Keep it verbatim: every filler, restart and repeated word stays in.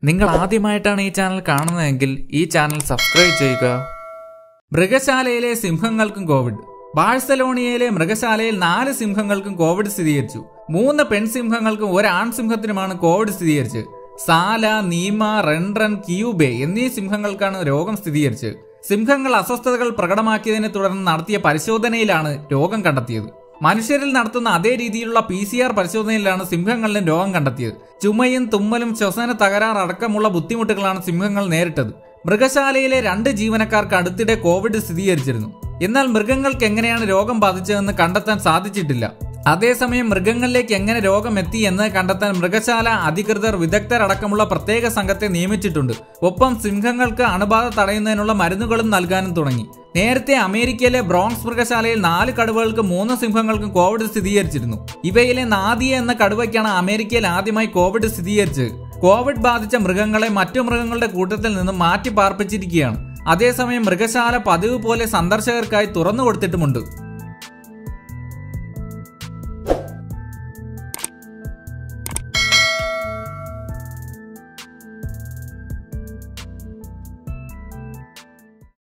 നിങ്ങൾ ആദ്യമായിട്ടാണ് ഈ ചാനൽ കാണുന്നതെങ്കിൽ ഈ ചാനൽ സബ്സ്ക്രൈബ് ചെയ്യുക. മൃഗശാലയിലെ സിംഹങ്ങൾക്കും കോവിഡ്. ബാഴ്സലോണിയയിലെ മൃഗശാലയിൽ നാല് സിംഹങ്ങൾക്കും കോവിഡ് സ്ഥിരീകരിച്ചു. മൂന്ന് പെൺസിംഹങ്ങൾക്കും ഒരു ആൺസിംഹത്തിനുമാണ് കോവിഡ് സ്ഥിരീകരിച്ചത്. സാല, നീമ, റെൻറൻ, കിയൂബെ എന്നീ സിംഹങ്ങൾക്കാണ് രോഗം സ്ഥിരീകരിച്ചത്. സിംഹങ്ങൾ അസ്വസ്ഥതകൾ പ്രകടമാക്കിയതിനെ തുടർന്ന് നടത്തിയ പരിശോധനയിലാണ് രോഗം കണ്ടെത്തിയത്. മനുഷ്യരിൽ നടത്തുന്ന അതേ രീതിയിലുള്ള പി സി ആർ പരിശോധനയിലാണ് സിംഹങ്ങളിലും രോഗം കണ്ടെത്തിയത്. ചുമയും തുമ്മലും ശ്വസന തകരാർ അടക്കമുള്ള ബുദ്ധിമുട്ടുകളാണ് സിംഹങ്ങൾ നേരിട്ടത്. മൃഗശാലയിലെ രണ്ട് ജീവനക്കാർക്ക് അടുത്തിടെ കോവിഡ് സ്ഥിരീകരിച്ചിരുന്നു. എന്നാൽ മൃഗങ്ങൾക്ക് എങ്ങനെയാണ് രോഗം ബാധിച്ചതെന്ന് കണ്ടെത്താൻ സാധിച്ചിട്ടില്ല. അതേസമയം മൃഗങ്ങളിലേക്ക് എങ്ങനെ രോഗം എത്തി എന്ന് കണ്ടെത്താൻ മൃഗശാല അധികൃതർ വിദഗ്ധരടക്കമുള്ള പ്രത്യേക സംഘത്തെ നിയമിച്ചിട്ടുണ്ട്. ഒപ്പം സിംഹങ്ങൾക്ക് അണുബാധ തടയുന്നതിനുള്ള മരുന്നുകളും നൽകാനും തുടങ്ങി. നേരത്തെ അമേരിക്കയിലെ ബ്രോങ്സ് മൃഗശാലയിൽ നാല് കടുവകൾക്കും മൂന്ന് സിംഹങ്ങൾക്കും കോവിഡ് സ്ഥിരീകരിച്ചിരുന്നു. ഇവയിലെ നാദിയ എന്ന കടുവയ്ക്കാണ് അമേരിക്കയിൽ ആദ്യമായി കോവിഡ് സ്ഥിരീകരിച്ചത്. കോവിഡ് ബാധിച്ച മൃഗങ്ങളെ മറ്റു മൃഗങ്ങളുടെ കൂട്ടത്തിൽ നിന്നും മാറ്റി പാർപ്പിച്ചിരിക്കുകയാണ്. അതേസമയം മൃഗശാല പതിവ് പോലെ സന്ദർശകർക്കായി തുറന്നു കൊടുത്തിട്ടുമുണ്ട്.